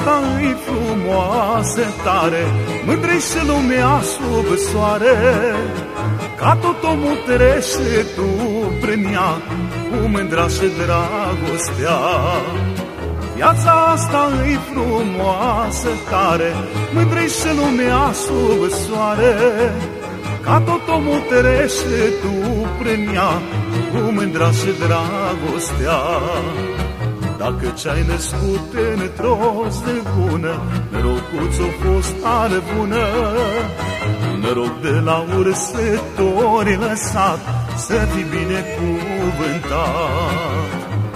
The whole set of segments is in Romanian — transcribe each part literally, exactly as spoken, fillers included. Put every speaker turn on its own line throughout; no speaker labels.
asta e frumoasă tare, mândrei și lumea sub soare. Ca tot omul trece tu prin ea, cu mândra și dragostea. Viața asta e frumoasă tare, mândrei și lumea sub soare. Ca tot omul trece tu prin ea, cu mândra și dragostea. Dacă ce-ai născut într-o zi bună, norocul ți-o fost tare bună. Noroc de la ursători lăsat, să fii binecuvântat.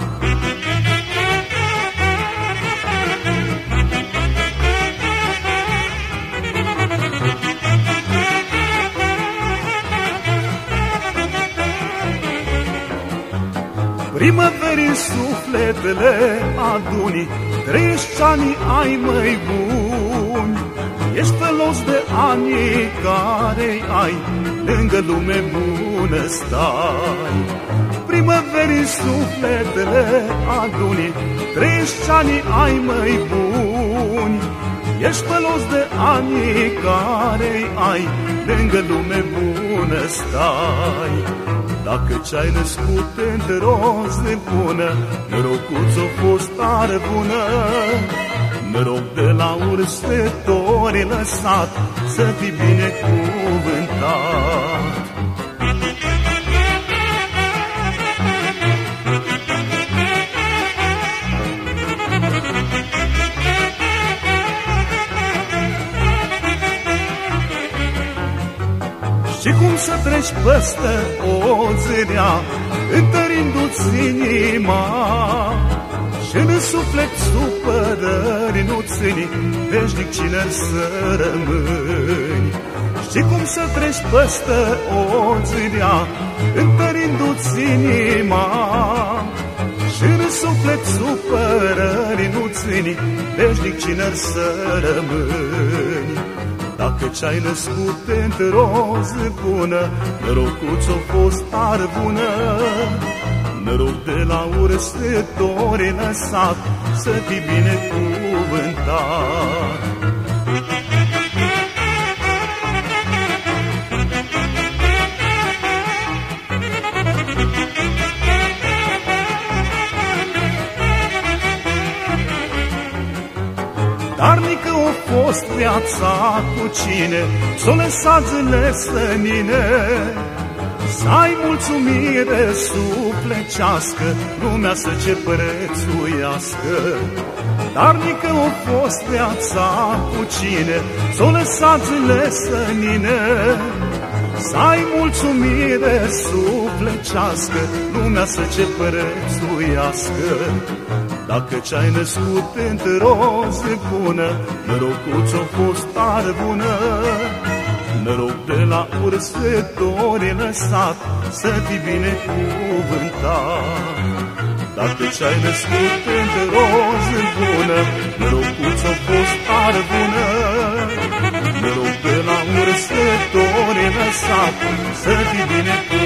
Primăverii sufletele aduni, treizeci ani ai mai buni. Ești felos de anii care ai, lângă lume bună stai. Primăverii sufletele aduni, treizeci ani ai mai buni. Ești felos de anii care ai, lângă lume bună stai. Dacă ce-ai născut într-o zi bună, norocul ți-o fost tare bună. Noroc de la ursători lăsat, să fii binecuvântat. Și cum să treci peste o zi-rea, întărindu-ți inima, și în suflet supărări nu țini, veșnic cine să rămâni. Și cum să treci peste o zi-rea, întărindu-ți inima, și în suflet supărări nu țini, veșnic cine să rămâni. Dacă ce-ai născut într-o zi bună, norocul ți-o fost tare bună. Noroc de la ursători lăsat, să fii binecuvântat. Darnică a fost viața cu cine s-o lăsat zile sănine. Să ai mulțumire suflecească, lumea să ce prețuiască. Darnică a fost viața cu cine s-o lăsat zile sănine. Să ai mulțumire suflecească, lumea să ce prețuiască. Dacă ce-ai născut într-o zi bună, norocul ți-o fost tare bună. Noroc de la ursători lăsat, să fii binecuvântat. Dacă ce-ai născut într-o zi bună, norocul ți-o fost tare bună. Noroc de la ursători lăsat, să fii binecuvântat.